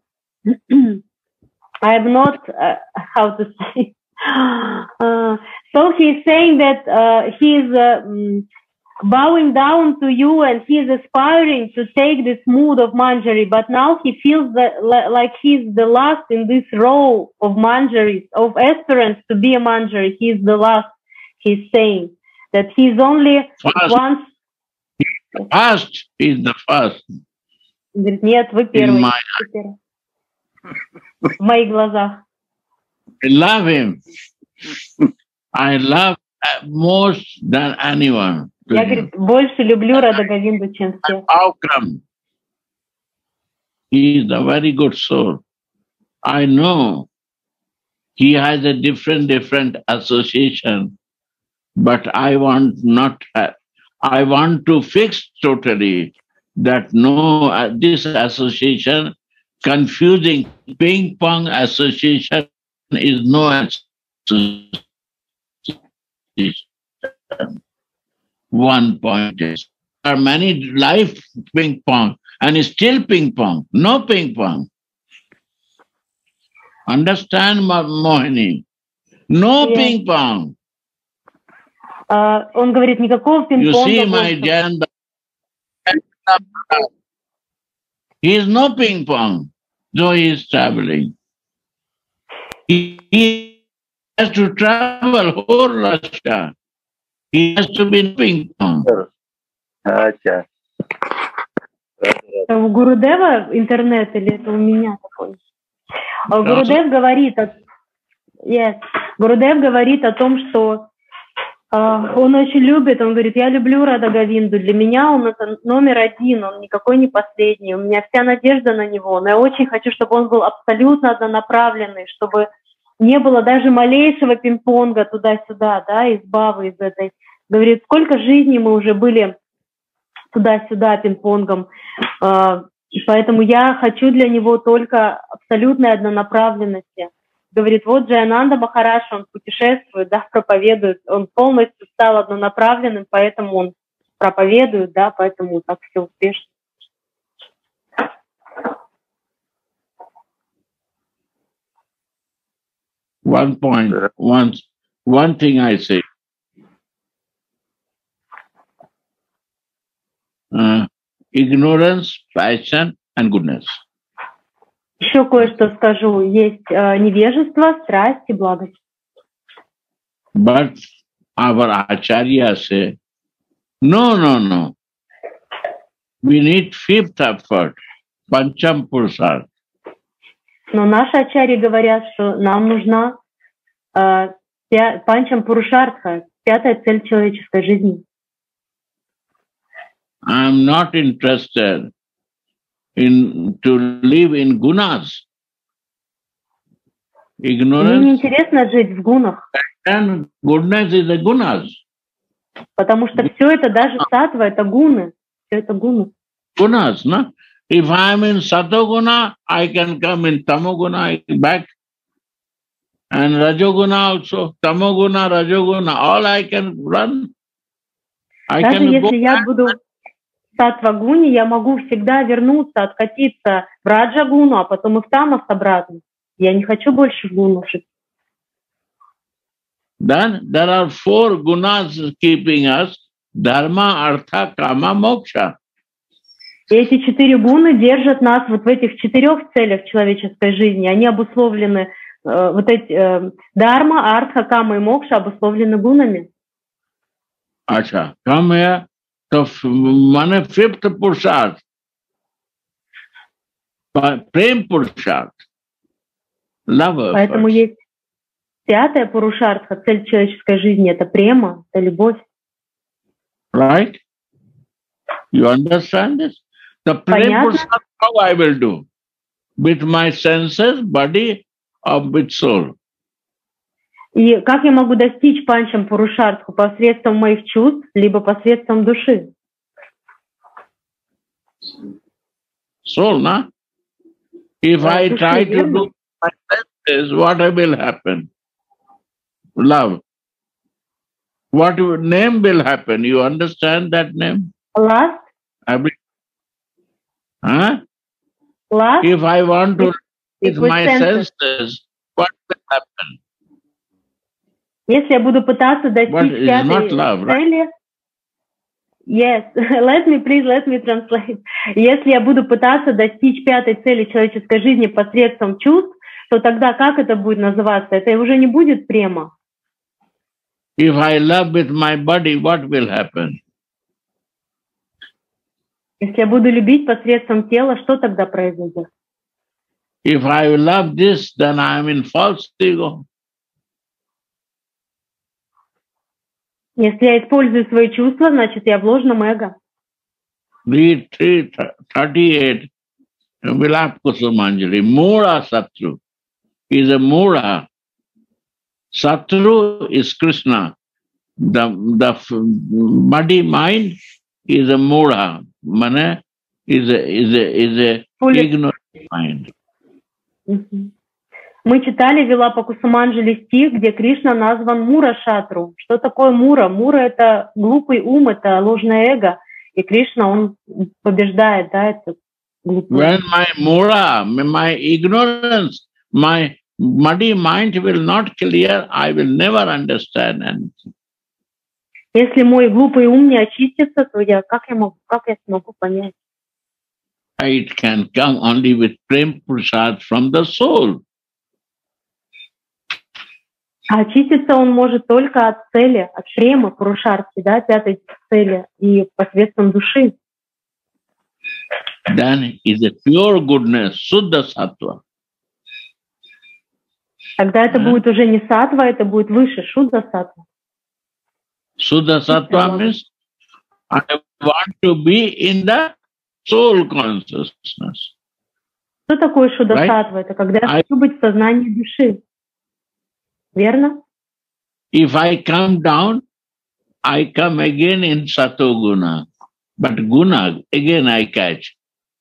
I'm not uh, how to say. Uh, so he's saying that uh, he's uh, mm, bowing down to you and he's aspiring to take this mood of Manjari, but now he feels that li- like he's the last in this row of Manjaris, of aspirants to be a Manjari. He's the last. He's saying that he's only First, once. First is the first. Говорит, нет, вы In первый. my, Вы первый. В моих глазах. I love him. I love most than anyone. to Я, him. говорит, больше люблю Рада Говинду, чем все. How come? He is a very good soul. I know he has a different, different association, but I want not, have, I want to fix totally that no, uh, this association, confusing ping pong association is no association. One point is, there are many life ping pong and it's still ping pong, no ping pong. Understand, Mo- Mohini? No Yeah. ping pong. А, он говорит, никакого You see пинг-понга my больше. Jayanta, he is no ping pong, though he is traveling. He, he has to travel whole Russia. He has to be in ping pong. Ача. Это у Гурудева интернет или это у меня такой? А Гурудев говорит, о... yes. Гурудев говорит о том, что э, он очень любит, он говорит, я люблю Рада Говинду, для меня он это номер один, он никакой не последний, у меня вся надежда на него, но я очень хочу, чтобы он был абсолютно однонаправленный, чтобы не было даже малейшего пинг-понга туда-сюда, да, из бавы, из этой. Говорит, сколько жизней мы уже были туда-сюда пинг-понгом, э, поэтому я хочу для него только абсолютной однонаправленности. Говорит, вот Джаянанда Махараш, он путешествует, да, проповедует, он полностью стал однонаправленным, поэтому он проповедует, да, поэтому так все успешно. One point, one, one thing I say. Uh, ignorance, passion, and goodness. Еще кое-что скажу. Есть э, невежество, страсть и благость. But our Acharya say, no, no, no. We need fifth effort, Pancham Purusartha. Но наши ачарьи говорят, что нам нужна э, пя- Панчам Пурушартха, пятая цель человеческой жизни. I'm not interested in to live in gunas. Мне не Ignorance интересно жить в гунах, and goodness is the gunas. потому что все это, даже сатва, это гуны. Все это гуны. Gunas, no? If I'm in Satoguna, I can come in Tamoguna back. And Rajoguna also, Tamoguna, Rajoguna, all I can run. I Даже can go если я back. буду в сатва-гуне, я могу всегда вернуться, откатиться в раджа-гуну, а потом и в тамас обратно. Я не хочу больше в гуну жить. Then there are four gunas keeping us, dharma, artha, kama, moksha. И эти четыре гуны держат нас вот в этих четырех целях человеческой жизни. Они обусловлены, э, вот эти э, дарма, артха, кама и мокша обусловлены гунами. Acha, come here. So one fifth purusharth, prem purusharth, love Поэтому first. есть пятая пурушартха, цель человеческой жизни, это према, это любовь. Right? You understand this? The prem Понятно. purusharth, how I will do? With my senses, body, or with soul? И как я могу достичь панчам пурушартху? Посредством моих чувств, либо посредством души. Soul, no? If Да, I души, try to верно? do my senses, what will happen? Love. What will- name will happen? You understand that name? Last, Every, huh? last, If I want to It- with it was my senses. senses, what will happen? Если я буду пытаться But достичь it's пятой not love, right? цели, yes, let me please, let me translate. Если я буду пытаться достичь пятой цели человеческой жизни посредством чувств, то тогда как это будет называться? Это уже не будет према. If I love with my body, what will happen? Если я буду любить посредством тела, что тогда произойдет? If I love this, then I am in false ego. Если я использую свои чувства, значит, я в ложном эго. Read three thirty-eight, Vilap Kusumanjali. Mura Satru is a Mura. Satru is Krishna. The, the muddy mind is a Mura. Mane is a, is a, is a ignorant mind. Мы читали Вилапа Кусуманджали стих, где Кришна назван Мура Шатру. Что такое Мура? Мура — это глупый ум, это ложное эго. И Кришна, он побеждает, да, это глупый. When my Mura, my ignorance, my muddy mind will not clear, I will never understand anything. Если мой глупый ум не очистится, то я как я могу, как я смогу понять? It can come only with prem prasad from the soul. А очиститься он может только от цели, от премы, пурушарти, да, пятой цели, и посредством души. Then is a pure goodness, Suddha Sattva. Тогда это Yeah. будет уже не саттва, это будет выше, шудда саттва. Suddha Sattva means I want to be in the soul consciousness. Что такое шудда Right? саттва? Это когда я I- хочу быть в сознании души. Верно? If I come down, I come again in Sato Guna. But Guna, again I catch.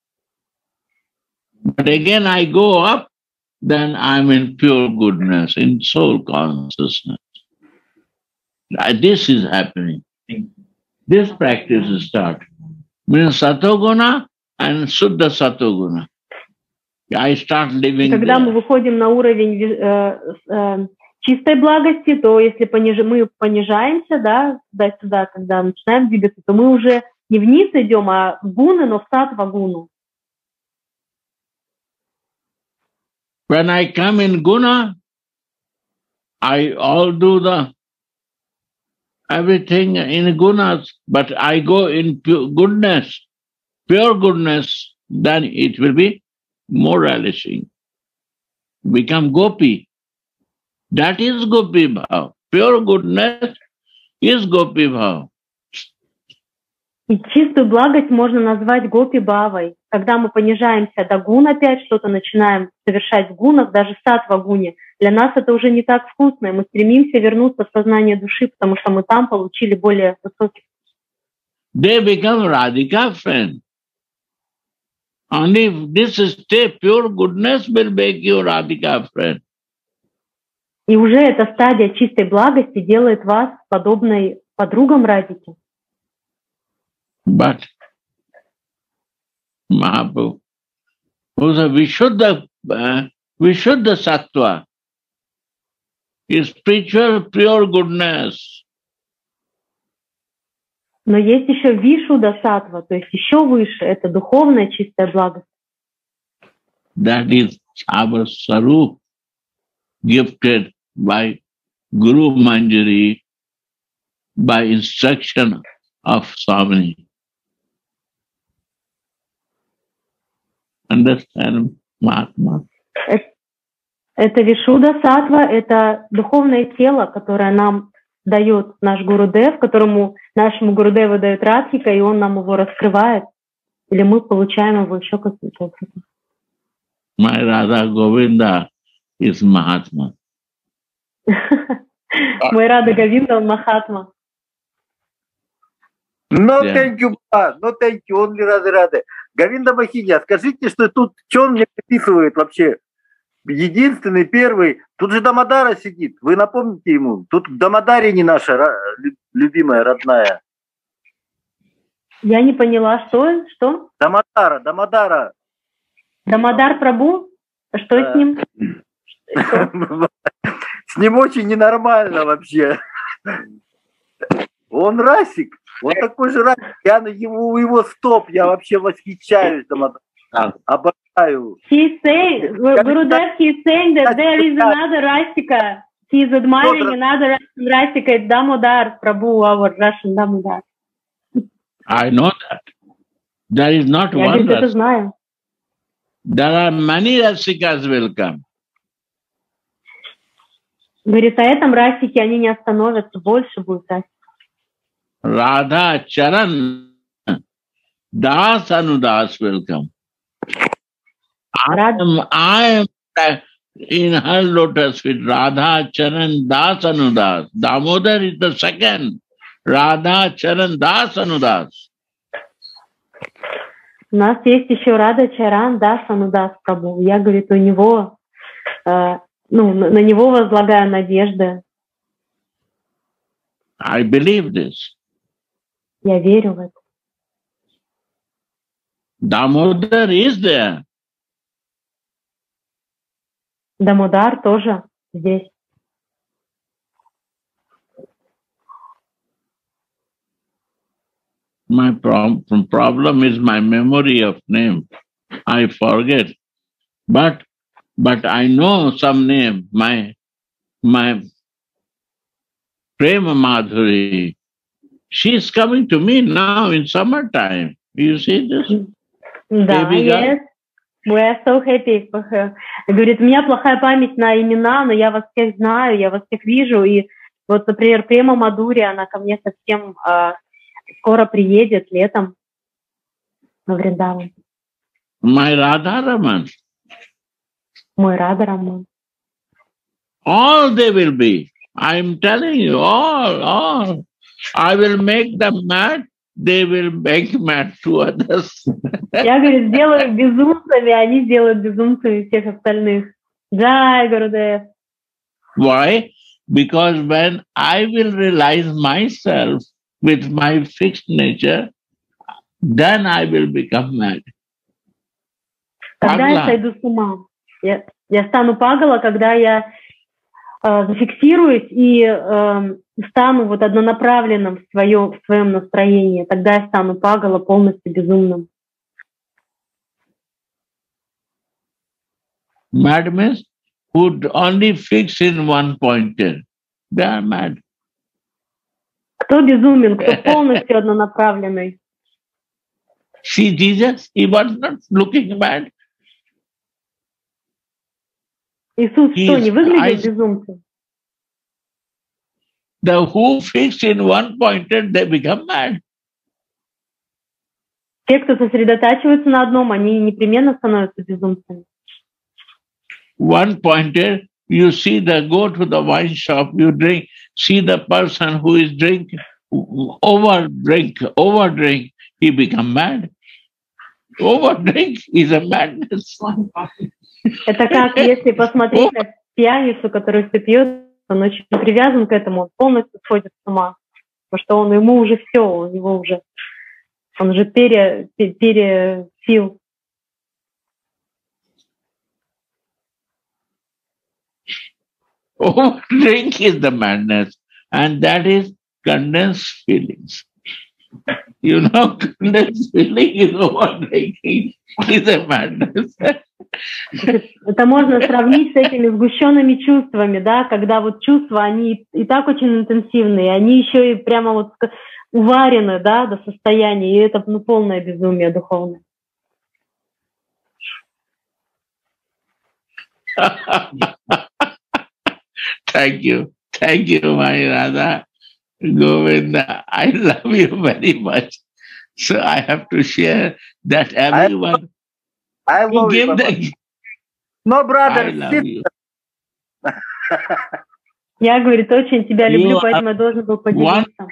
But again I go up, then I'm in pure goodness, in soul consciousness. Uh, This is happening. This practice is start. Means Sato Guna and Suddha Sato Guna. I start И living когда мы there. выходим на уровень э, э, чистой благости, то если пониж... мы понижаемся, да, туда-сюда, когда начинаем двигаться, то мы уже не вниз идем, а в гуны, но в саттва гуну. When I come in Guna, I all do the everything in gunas, but I go in pure goodness, pure goodness, then it will be more relishing. Become gopi. That is gopi bhav. Pure goodness is gopi bhav. И чистую благость можно назвать гопи бавой. Когда мы понижаемся до гун опять, что-то начинаем совершать в гунах, даже в саттва гуне, для нас это уже не так вкусно, и мы стремимся вернуться в сознание души, потому что мы там получили более высокий. They become Radhika friend. Only this state, pure goodness will make you Radhika friend. И уже эта стадия чистой благости делает вас подобной подругам Радики. But Mahaprabhu, who's a Vishuddha, uh, Vishuddha Sattva, is spiritual pure goodness. Но есть еще вишуда саттва, то есть еще выше, это духовная чистая благость. That is our Sarup, gifted by Guru Manjari, by instruction of Swami. Understand, Mahatma? Это вишуда саттва, это духовное тело, которое нам дает наш Гурудев, которому нашему Гурудеву дает Радхика, и он нам его раскрывает, или мы получаем его еще каким-то образом. My Radha Govinda is Mahatma. Мой Рада Говинда, он Махатма. No, Yeah. thank you, pa. No, thank you, only рады рады. Говинда Махини, а скажите, что тут, что он мне приписывает вообще? Единственный, первый. Тут же Дамодара сидит. Вы напомните ему. Тут Дамодари не наша ра- лю- любимая, родная. Я не поняла, что? Что? Дамодара, Дамодара. Дамодар Прабу? Что Да. с ним? С ним очень ненормально вообще. Он расик. Он такой же расик. Я на его, у его стоп. Я вообще восхищаюсь Дамодаром. Обожаю. He's saying, Gurudev, he's saying that there is another Rasika. He is admiring another Rasika. It's Damodar Prabhu, our Russian Damodar. I know that. There is not Я, one говорит, это Rasika. знаю. There are many Rasikas will come. Говорит, а этом расики, они не остановятся, больше будет расик. Radha Charan Das Anudas will come. I Рад- am, I am in her lotus feet. Radha Charan Das Anudas. Damodar is the second. Radha Charan Das Anudas. У нас есть еще Рада Чаран, да, Санудас Прабху. Я, говорит, у него, э, ну, на, на него возлагаю надежды. I believe this. Я верю в это. Damodar is there. Дамодар тоже здесь. My prob- problem is my memory of name. I forget. But but I know some name. My my Prema Madhuri. She is coming to me now in summertime. You see this? Да, Baby girl? yes. We are so happy for her. Говорит, у меня плохая память на имена, но я вас всех знаю, я вас всех вижу. И вот, например, Према Мадури, она ко мне совсем э, скоро приедет летом на Вриндаван. My Radharaman. Мой Рада Раман. All they will be. I'm telling you, all, all. I will make them mad. They will make mad to others. Я, говорит, сделаю безумцами, они сделают безумцами всех остальных. Джай, Гурудев. Why? Because when I will realize myself with my fixed nature, then I will become mad. Когда я Пагла. сойду с ума? Я, я стану пагала, когда я э, зафиксируюсь и э, стану вот однонаправленным в своем, в своем настроении. Тогда я стану пагала полностью безумным. Mad means who only fix in one pointer. They are mad. Кто безумен, кто полностью однонаправленный? See Jesus, he was not looking mad. Иисус He что, is- не выглядел I- безумцем? The who fix in one pointer, they become mad. Те, кто сосредотачивается на одном, они непременно становятся безумцами. One pointer, you see the go to the wine shop, you drink, see the person who is drink, over drink, over drink, he become mad. Over drink is a madness. Это как если посмотреть на пьяницу, который все пьет, он очень привязан к этому, он полностью сходит с ума. Потому что он, ему уже все, у него уже, он уже пере, пере, перепил. Over drink is the madness, and that is condensed feelings. You know, condensed feeling is over drinking is a madness. Это можно сравнить с этими сгущенными чувствами, да, когда вот чувства, они и так очень интенсивные, они еще и прямо вот уварены, да, до состояния, и это, ну, полное безумие духовное. Thank you. Thank you, my Radha. Govinda, I love you very much. So I have to share that everyone I who love you, give Papa. the No, brother, I love sit- you. Я, говорит, очень тебя You люблю, are поэтому я должен был поделиться.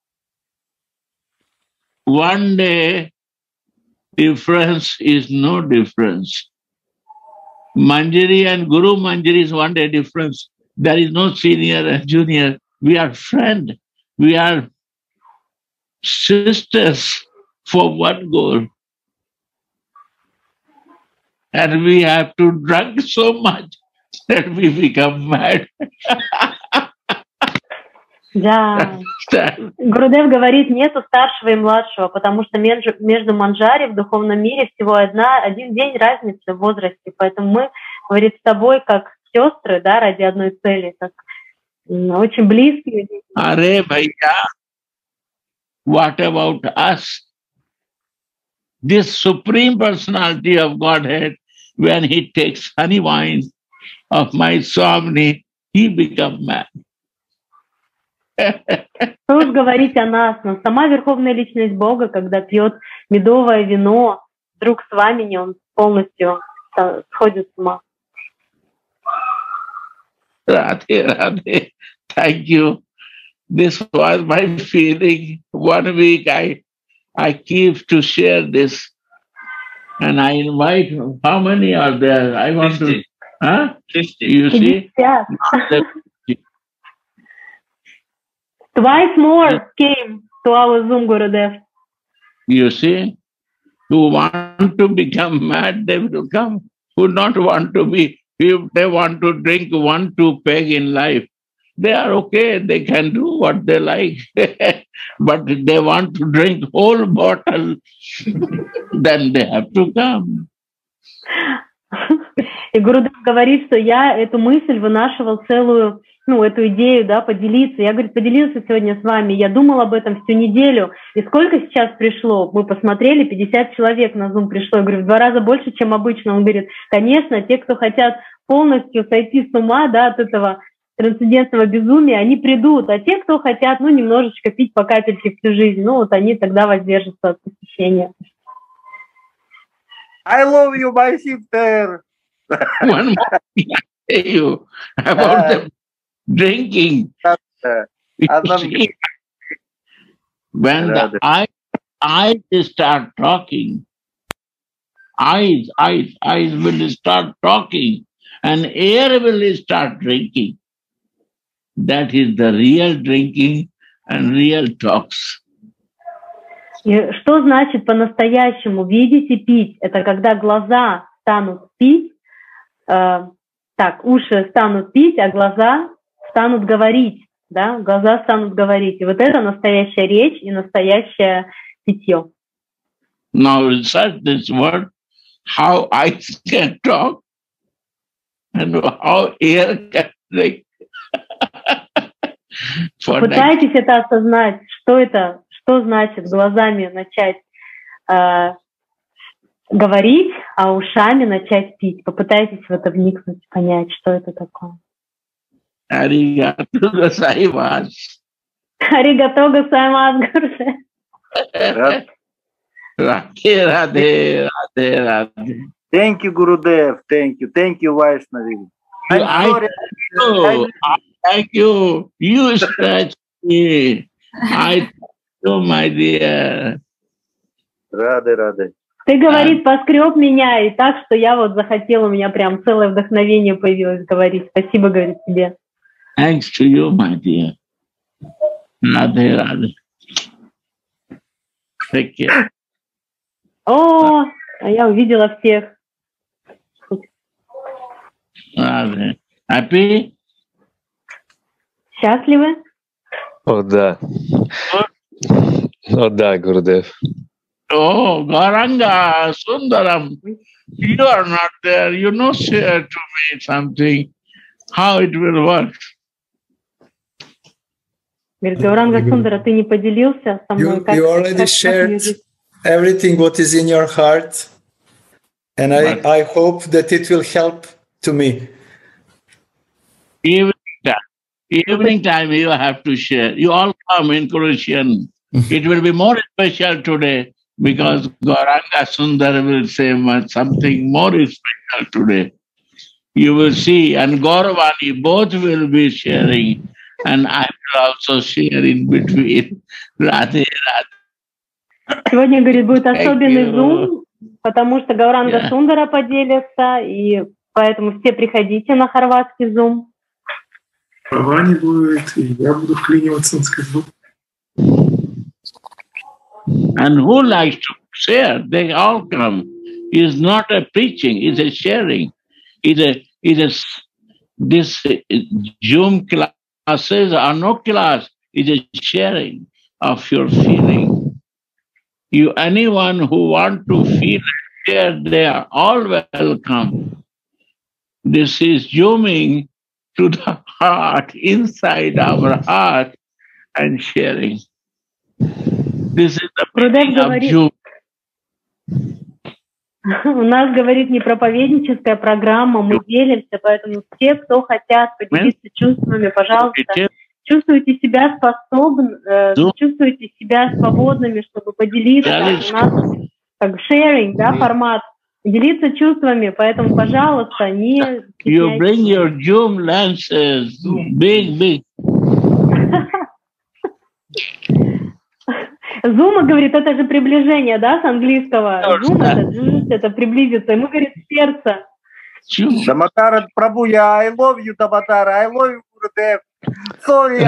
One day difference is no difference. Manjari and Guru Manjari is one day difference. There is no senior and junior. We are friends. We are sisters for one goal. And we have to drink so much that we become mad. Да. That- Гурудев говорит, нету старшего и младшего, потому что между, между манджари в духовном мире всего одна, один день разницы в возрасте. Поэтому мы, говорит, с тобой как сестры, да, ради одной цели, как м, очень близкие. Are bhaiya, what about us? this Supreme Personality of Godhead, when he takes honey wine of my Swami, he becomes mad. Что уж говорить о нас, но сама Верховная Личность Бога, когда пьет медовое вино, вдруг с вами он полностью сходит с ума. Radhe, Radhe, thank you. This was my feeling. One week I, I keep to share this, and I invite. How many are there? I want fifty. to. Huh? fifty. You see? Yeah. Twice more came to our Zoom, Gurudev. You see? Who want to become mad, they will come. Who not want to be, if they want to drink one, two peg in life, they are okay. They can do what they like. But if they want to drink whole bottle, then they have to come. И Гурудев говорит, что я эту мысль вынашивал целую, ну, эту идею, да, поделиться. Я, говорит, поделился сегодня с вами, я думал об этом всю неделю. И сколько сейчас пришло? Мы посмотрели, пятьдесят человек на Zoom пришло. Я говорю, в два раза больше, чем обычно. Он говорит, конечно, те, кто хотят полностью сойти с ума, да, от этого трансцендентного безумия, они придут. А те, кто хотят, ну, немножечко пить по капельке всю жизнь, ну, вот они тогда воздержатся от посещения. I love you, my sister. One more thing I tell you about the drinking. You see, when the eyes, eyes start talking, eyes, eyes, eyes will start talking, and air will start drinking. That is the real drinking and real talks. И что значит по-настоящему видеть и пить? Это когда глаза станут пить, э, так, уши станут пить, а глаза станут говорить, да, глаза станут говорить. И вот это настоящая речь и настоящее питье. Now research this word, how eyes can talk and how air can drink. Пытайтесь это осознать, что это, что значит глазами начать э, говорить, а ушами начать пить. Попытайтесь в это вникнуть, понять, что это такое. Аригато госаимас. Аригато госаимас, Гурудев. Радhe, Radhe, Radhe, Radhe. Thank you, Gurudev. Thank you. Thank you, Vaishnavi. I'm I sorry. thank you. I thank you. You stretch me. I thank you, my dear. Рады, рады. Ты, говорит, поскреб меня, и так, что я вот захотела, у меня прям целое вдохновение появилось говорить. Спасибо, говорит, тебе. Thanks to you, my dear. Radhe, Radhe. Take care. О, а я увидела всех. Radhe. Happy? Счастливы? О, да. О, да, Гурудев. Oh, Gauranga, Sundaram, you are not there. You know, share to me something, how it will work. Говорит, Гауранга Сундара, ты не поделился со мной? You, you already shared everything what is in your heart, and I, I hope that it will help to me. Evening time, evening time you have to share. You all come in Croatian. It will be more special today because Gauranga Sundar will say much, something more special today. You will see, and Gauravani, both will be sharing, and I will also share in between. Radhe, Radhe. Сегодня, говорит, будет особенный зум, потому что Гауранга yeah. Сундара поделится, и поэтому все приходите на хорватский зум. Ваня будет, и я буду вклиниваться, он сказал. And who likes to share, they all come. It's not a preaching, it's a sharing. It's a, it's a, this Zoom classes are no class, it's a sharing of your feeling. You, anyone who want to feel and share, they are all welcome. This is zooming to the heart, inside our heart, and sharing. This is the meaning of Zoom. У нас, говорит, не проповедническая программа, мы делимся, поэтому все, кто хотят поделиться чувствами, пожалуйста, чувствуйте себя способны, э, чувствуйте себя свободными, чтобы поделиться. У нас как sharing, да, формат, делиться чувствами, поэтому, пожалуйста, не... You bring your Zoom lenses, big, big. Zoom, говорит, это же приближение, да, с английского. Zoom это, это приблизиться. Ему, говорит, сердце. Даматара Прабу, я I love you, Даматара, I love you, Gurudev. Sorry.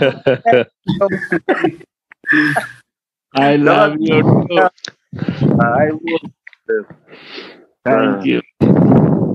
I love you too. I love you. Thank you.